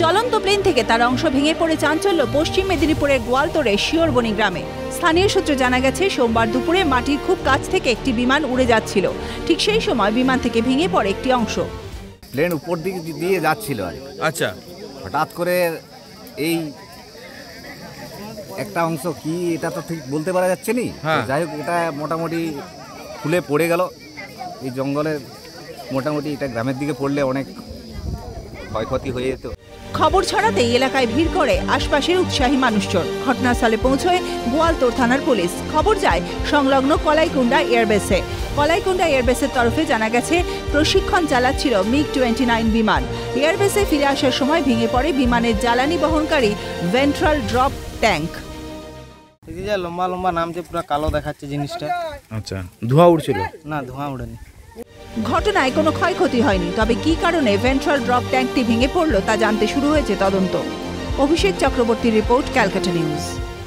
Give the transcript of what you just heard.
চলন্ত প্লেন থেকে তার অংশ ভেঙে পড়ে চাঞ্চল্য পশ্চিম মেদিনীপুরের গোয়ালতোড়ের শিওরবনি গ্রামে। স্থানীয় সূত্রে জানা গেছে, সোমবার দুপুরে মাটির খুব কাছ থেকে একটি বিমান উড়ে যাচ্ছিল। ঠিক সেই সময় বিমান থেকে ভেঙে পড়ে একটি অংশ। প্লেন উপর দিকে দিয়ে যাচ্ছিল আর আচ্ছা, হঠাৎ করে এই একটা অংশ কি এটা তো ঠিক বলতে পারা যাচ্ছে নি। যাই হোক, এটা মোটামুটি খুলে পড়ে গেল এই জঙ্গলের। মোটামুটি এটা গ্রামের দিকে পড়লে অনেক ক্ষয়ক্ষতি হয়ে যেত। খবর ছড়াতেই এলাকায় ভিড় করে আশপাশের উৎসাহী মানুষজন। ঘটনাস্থলে পৌঁছয় গোয়ালতোড় থানার পুলিশ। খবর যায় সংলগ্ন কলাইকুণ্ডা এয়ারবেসে। কলাইকুণ্ডা এয়ারবেসের তরফে জানা গেছে, প্রশিক্ষণ চালাচ্ছিল MiG-29 বিমান। এয়ারবেসে ফিরে আসার সময় ভেঙে পড়ে বিমানের জ্বালানি বহনকারী ভেন্ট্রাল ড্রপ ট্যাঙ্ক। লম্বা লম্বা নামছে, পুরো কালো দেখাচ্ছে জিনিসটা। আচ্ছা, ধোঁয়া উঠছিল? না, ধোঁয়া উড়েনি। ঘটনায় কোনো ক্ষয়ক্ষতি হয়নি, তবে কী কারণে ভেন্ট্রাল ড্রপ ট্যাঙ্কটি ভেঙে পড়ল তা জানতে শুরু হয়েছে তদন্ত। অভিষেক চক্রবর্তীর রিপোর্ট, ক্যালকাটা নিউজ।